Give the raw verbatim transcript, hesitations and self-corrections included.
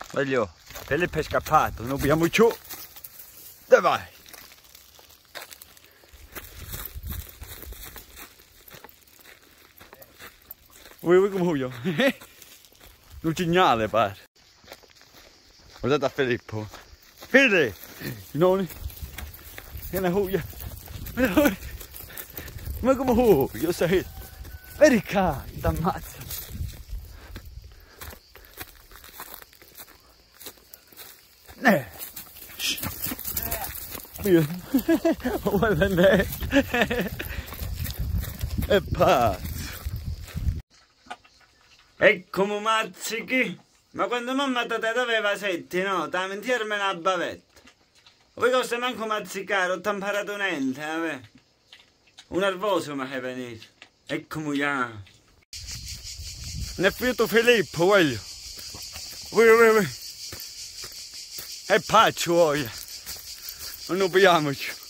Voglio, Felipe è scappato, non abbiamo più. Dove vai? Vuoi, vuoi come io? Un cignale pare. Guardate a Filippo. Fede! Non... Che una huia. Ma come hu? Io sei... Erika! Ti ammazza! Eh! Io... Guarda me! È pazzo! Eccomi mazzichi! Ma quando mamma te aveva sette, no? Da mentirmi una bavetta. Voi cosa manco mazzicare, ho imparato niente, eh? Un nervoso mi è venuto. Eccomi già. Ne è finito Filippo, voglio. Vuoi, vuoi, vuoi. È pazzo, voglio. Non ubriamoci.